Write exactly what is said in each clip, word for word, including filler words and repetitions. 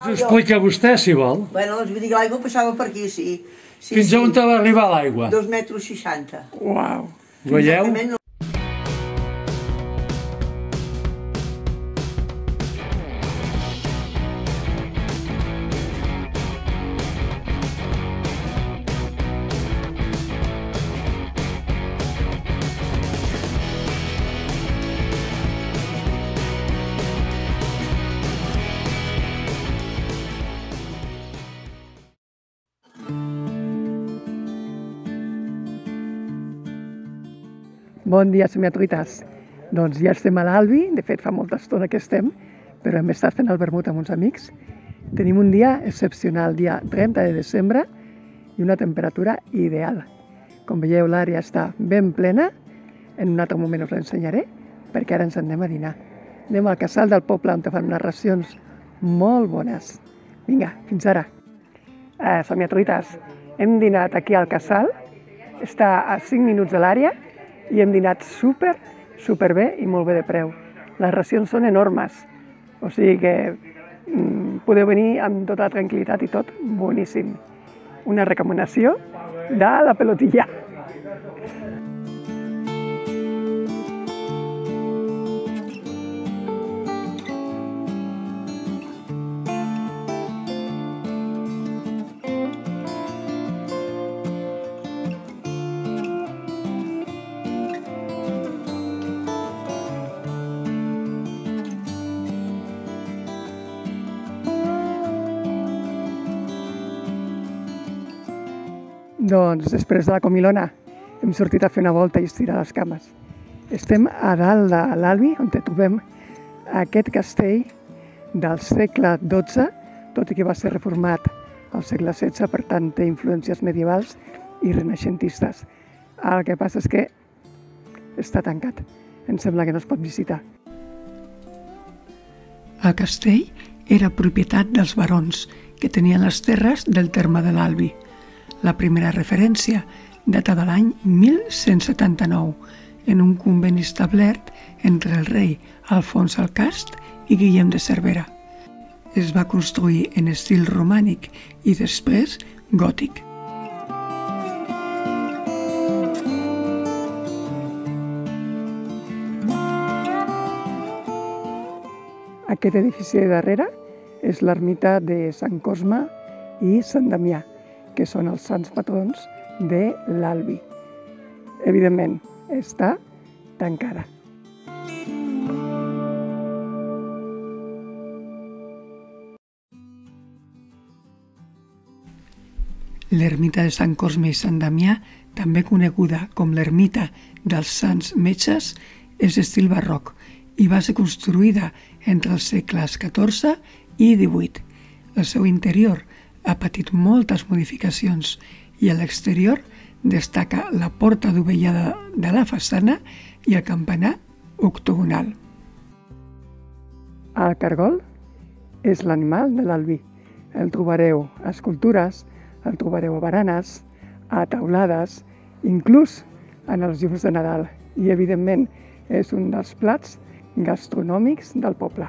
Us explica vostè, si vol. Bueno, doncs vull dir que l'aigua passava per aquí, sí. sí Fins sí. a on va arribar l'aigua? Dos metres seixanta. Uau. Veieu? Bon dia, somiatruites. Doncs ja estem a l'Albi, de fet fa molta estona que estem, però hem estat fent el vermut amb uns amics. Tenim un dia excepcional, dia trenta de desembre, i una temperatura ideal. Com veieu, l'àrea està ben plena, en un altre moment us l'ensenyaré, perquè ara ens en anem a dinar. Anem al casal del poble on fan unes racions molt bones. Vinga, fins ara. Eh, somiatruites, hem dinat aquí al casal, està a cinc minuts de l'àrea, i hem dinat super, super bé i molt bé de preu. Les racions són enormes, o sigui que mm, podeu venir amb tota la tranquil·litat i tot boníssim. Una recomanació de la pelotilla. Doncs després de la comilona hem sortit a fer una volta i estirar les cames. Estem a dalt de l'Albi, on trobem aquest castell del segle dotze, tot i que va ser reformat al segle setze, per tant té influències medievals i renaixentistes. El que passa és que està tancat. Em sembla que no es pot visitar. El castell era propietat dels barons, que tenien les terres del terme de l'Albi. La primera referència data de l'any mil cent setanta-nou, en un convent establert entre el rei Alfons el Cast i Guillem de Cervera. Es va construir en estil romànic i després gòtic. Aquest edifici de darrere és l'ermita de Sant Cosme i Sant Damià, que són els sants patrons de l'Albi. Evidentment, està tancada. L'ermita de Sant Cosme i Sant Damià, també coneguda com l'ermita dels Sants Metges, és d'estil barroc i va ser construïda entre els segles catorze i divuit. El seu interior ha patit moltes modificacions i a l'exterior destaca la porta dovellada de la façana i el campanar octogonal. El cargol és l'animal de l'Albi. El trobareu a escultures, el trobareu a baranes, a taulades, inclús en els llums de Nadal. I, evidentment, és un dels plats gastronòmics del poble.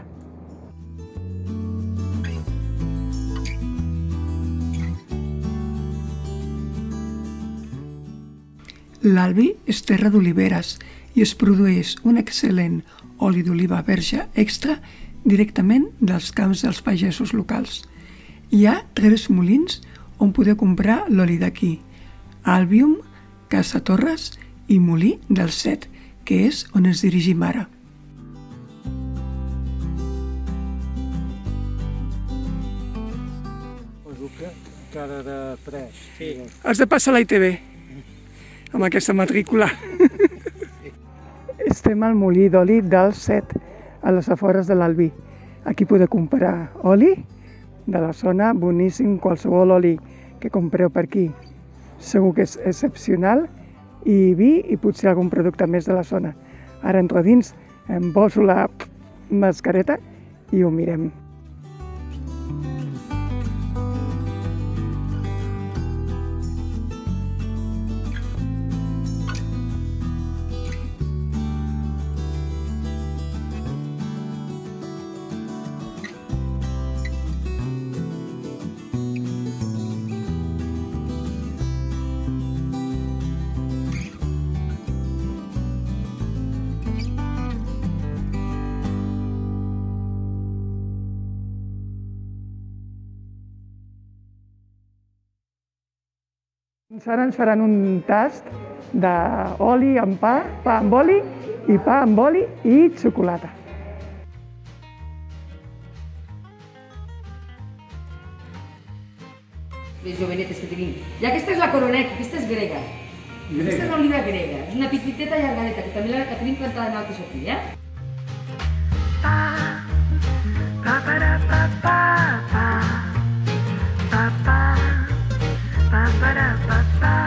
L'Albi és terra d'oliveres i es produeix un excel·lent oli d'oliva verge extra directament dels camps dels pagesos locals. Hi ha tres molins on podeu comprar l'oli d'aquí: Albium, Casa Torres i Molí del Set, que és on ens dirigim ara. Cara de tres. Sí. Has de passar a la I T V amb aquesta matrícula. Estem al molí d'oli del Set, a les afores de l'Albi. Aquí podeu comprar oli de la zona, boníssim, qualsevol oli que compreu per aquí. Segur que és excepcional, i vi i potser algun producte més de la zona. Ara entro a dins, em poso la mascareta i ho mirem. Ara ens faran un tast d'oli amb pa, pa amb oli i pa amb oli i xocolata. Les jovenetes que tenim. I aquesta és la coronet, aquesta és grega. Aquesta és l'oliva grega. És una petiteta llargadeta, que també la tenim plantada en altres aquí, eh? Pa, pa, para, pa, pa, pa, pa, pa, pa, para, pa, pa,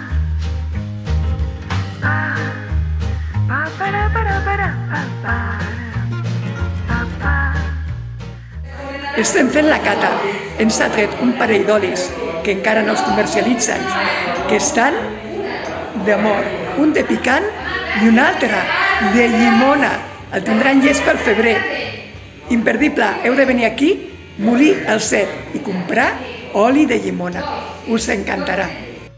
pa, pa, para, para, para, pa, pa, pa, pa. Estem fent la cata. Ens ha tret un parell d'olis que encara no els comercialitzen, que estan d'amor. Un de picant i un altre de llimona. El tindran llest pel febrer. Imperdible, heu de venir aquí, molir el cep i comprar oli de llimona. Us encantarà.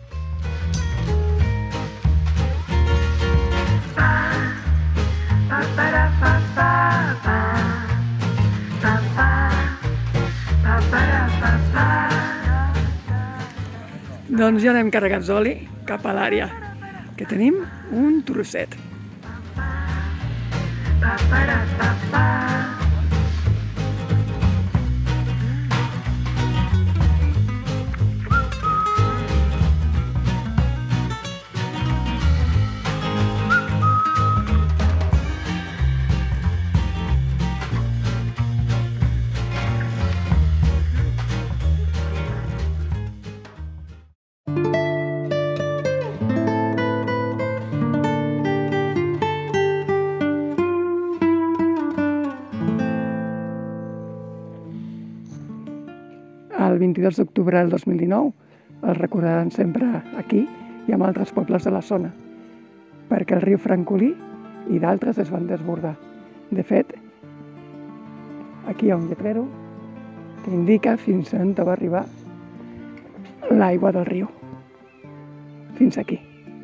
Doncs ja anem carregats d'oli cap a l'àrea, que tenim un trosset. El vint-i-dos d'octubre del dos mil dinou el recordaran sempre aquí i amb altres pobles de la zona, perquè el riu Francolí i d'altres es van desbordar. De fet, aquí hi ha un lletrero que indica fins on va arribar l'aigua del riu. Fins aquí.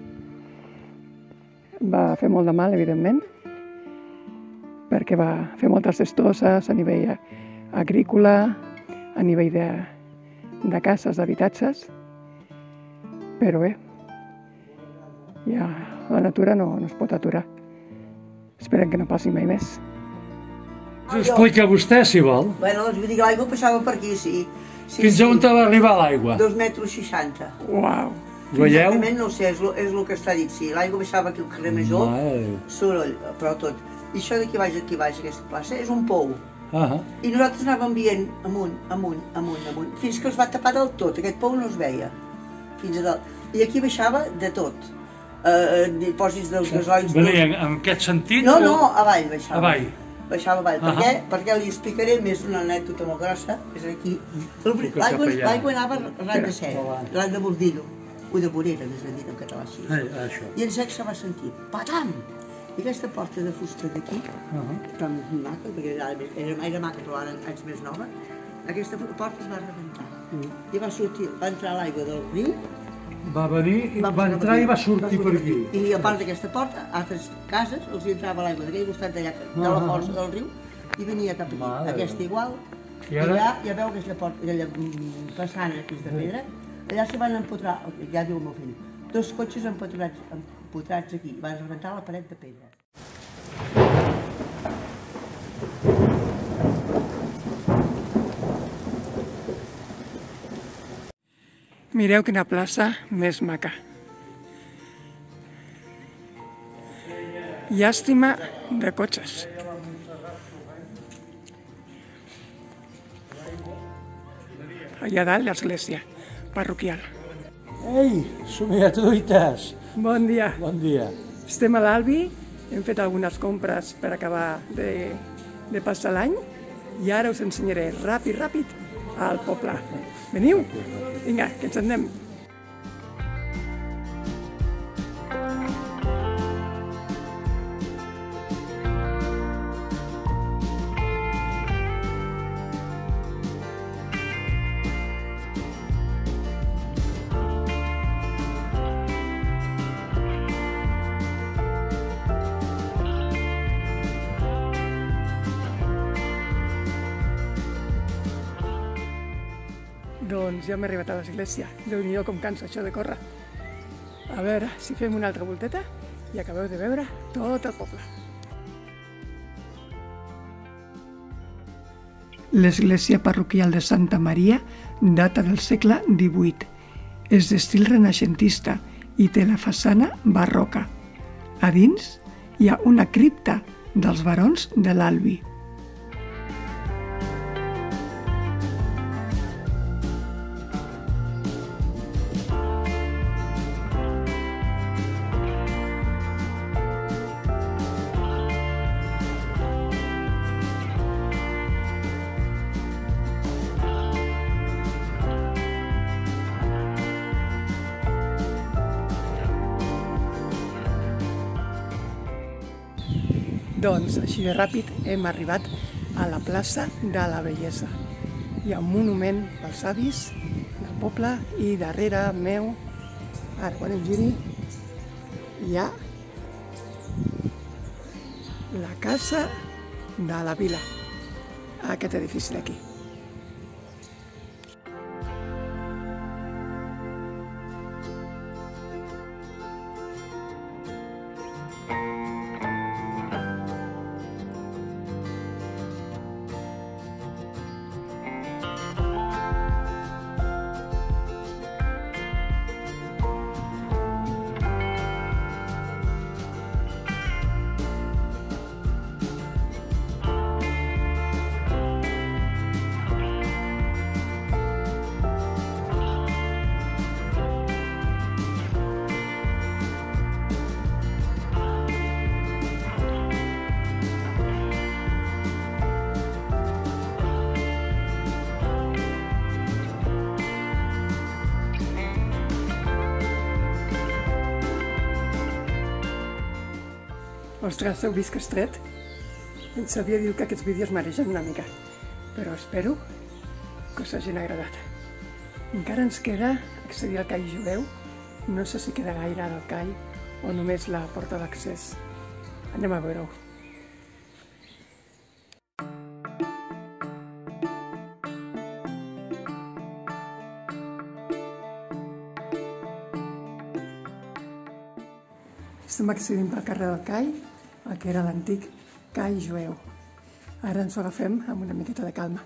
Va fer molt de mal, evidentment, perquè va fer moltes destrosses a nivell agrícola, a nivell de, de cases, d'habitatges, però bé, ja la natura no, no es pot aturar. Esperem que no passi mai més. Us explica vostè, si vol. Bueno, doncs vull dir que l'aigua passava per aquí, sí. sí Fins sí. on va arribar l'aigua? Dos metres seixanta. Uau! Veieu? Exactament no ho sé, és el, és el que està dit, sí. L'aigua baixava aquí al carrer Major, soroll, però tot. I això d'aquí baix, aquí baix, aquesta plaça, és un pou. Uh -huh. I nosaltres anàvem veient amunt, amunt, amunt, amunt, fins que es va tapar del tot, aquest pou no es veia, fins a dalt. I aquí baixava de tot, eh, dipòsits dels gasoils... Venia en aquest sentit? No, o... no, avall baixava. Avall. Baixava avall. Uh -huh. Per què? Perquè li explicaré més una anècdota molt grossa, és aquí. L'aigua anava ran de sec, ran de bordillo, o de vorera, més ben dit en català així. Ah, això. I en sec se va sentir, patam! I aquesta porta de fusta d'aquí, tan maca, perquè era, era maca però ara anys més nova, aquesta porta es va rebentar. I va sortir, va entrar l'aigua del riu. Va venir, va entrar i va sortir per aquí. I a part d'aquesta porta, a altres cases els hi entrava l'aigua d'aquell costat d'allà, de la força del riu, i venia cap aquí. Aquesta igual, i allà ja veu aquella porta, aquella façana que és de pedra, allà s'hi van empotrar, ja diu el meu fill, dos cotxes empotrats, empotrats aquí, van rebentar la paret de pedra. Mireu quina plaça més maca. Llàstima de cotxes. Allà dalt l'església parroquial. Ei, somiatruites! Bon dia. Bon dia. Estem a l'Albi, hem fet algunes compres per acabar de, de passar l'any i ara us ensenyaré ràpid, ràpid al poble. Veniu? Vinga, que ens anem. Doncs ja m'he arribat a l'església. Déu-n'hi-do com cansa això de córrer. A veure si fem una altra volteta i acabeu de veure tot el poble. L'església parroquial de Santa Maria data del segle divuit. És d'estil renaixentista i té la façana barroca. A dins hi ha una cripta dels barons de l'Albi. Doncs, així de ràpid, hem arribat a la plaça de la Bellesa. Hi ha un monument pels avis del poble i darrere meu, ara quan em giri, hi ha la Casa de la Vila, aquest edifici d'aquí. Ostres, heu vist que estret? Em sabia dir que aquests vídeos maregen una mica, però espero que us hagin agradat. Encara ens queda accedir al call jueu. No sé si queda gaire al call o només la porta d'accés. Anem a veure-ho. Estem accedint pel carrer del Call, el que era l'antic call jueu. Ara ens ho agafem amb una miqueta de calma.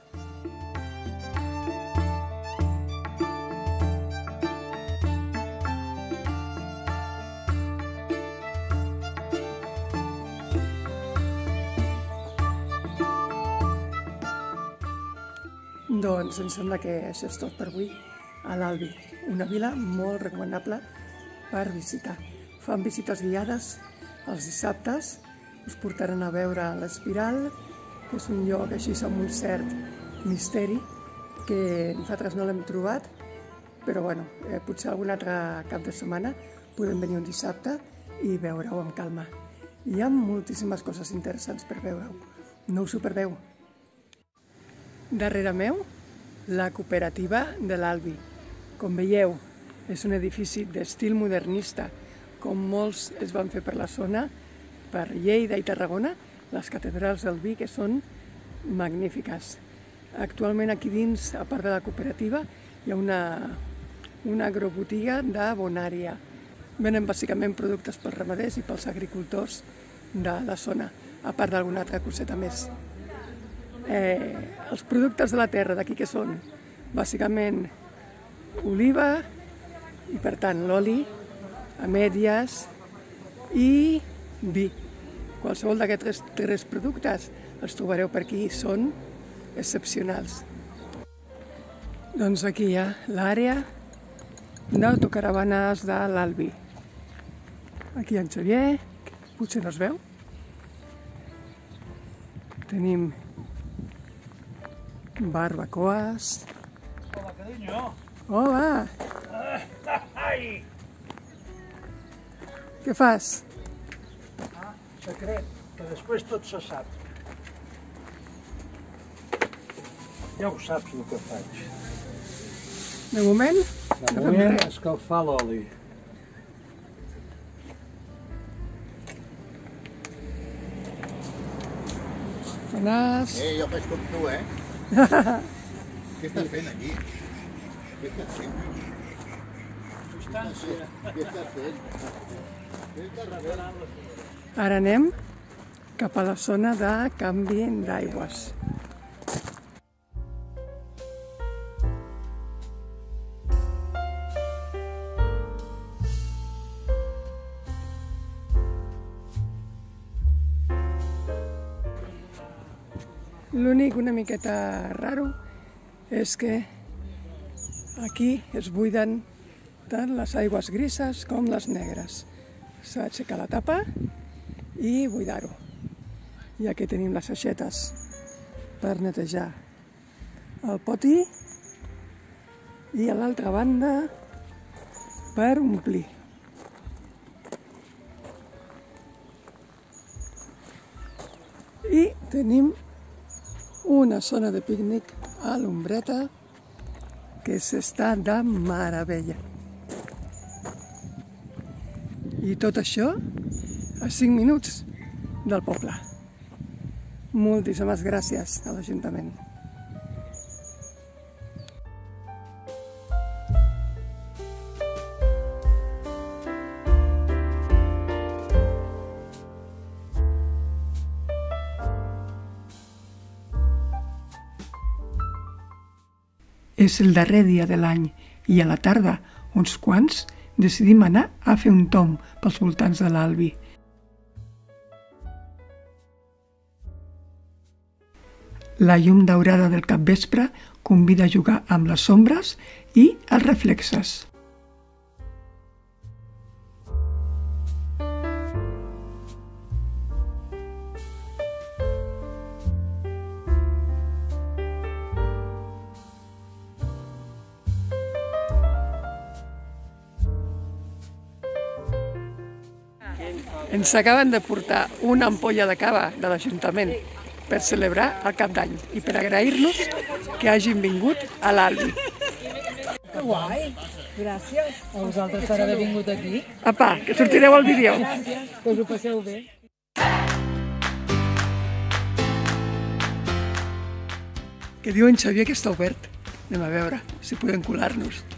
Doncs em sembla que això és tot per avui a l'Albi, una vila molt recomanable per visitar. Fan visites guiades els dissabtes, us portaran a veure l'Espiral, que és un lloc així amb un cert misteri, que nosaltres no l'hem trobat, però bueno, eh, potser algun altre cap de setmana podem venir un dissabte i veure-ho amb calma. Hi ha moltíssimes coses interessants per veure-ho, no us ho perdeu. Darrere meu, la cooperativa de l'Albi. Com veieu, és un edifici d'estil modernista, com molts es van fer per la zona, per Lleida i Tarragona, les catedrals del vi, que són magnífiques. Actualment aquí dins, a part de la cooperativa, hi ha una, una agrobotiga de Bonària. Venen bàsicament productes pels ramaders i pels agricultors de la zona, a part d'alguna altra coseta més. Eh, els productes de la terra d'aquí que són bàsicament oliva i per tant l'oli, ametlles i vi. Qualsevol d'aquests tres productes els trobareu per aquí, són excepcionals. Doncs aquí hi ha l'àrea d'autocaravanes de l'Albi. Aquí en Xavier, que potser no es veu. Tenim barbacoes. Hola, cariño. Hola! Ai! Què fas? Ah, secret, que després tot se sap. Ja ho saps el que faig. De moment? De moment, escalfar l'oli. Bones. Eh, jo faig com tu, eh? Què estàs fent aquí? Què estàs fent? Ara anem cap a la zona de canvi d'aigües. L'únic una miqueta raro és que aquí es buiden tant les aigües grises com les negres. S'ha d'aixecar la tapa i buidar-ho. I aquí tenim les aixetes per netejar el poti i a l'altra banda per omplir. I tenim una zona de pícnic a l'ombreta que s'està de meravella. I tot això a cinc minuts del poble. Moltíssimes gràcies a l'Ajuntament. És el darrer dia de l'any i a la tarda uns quants decidim anar a fer un tomb pels voltants de l'Albi. La llum daurada del capvespre convida a jugar amb les ombres i els reflexes. Ens acaben de portar una ampolla de cava de l'Ajuntament per celebrar el Cap d'Any i per agrair-nos que hagin vingut a l'Albi. Que guai! Gràcies. A vosaltres per haver vingut aquí. Apa, que sortireu al vídeo. Gràcies. Que us ho passeu bé. Que diu en Xavier que està obert. Anem a veure si podem colar-nos.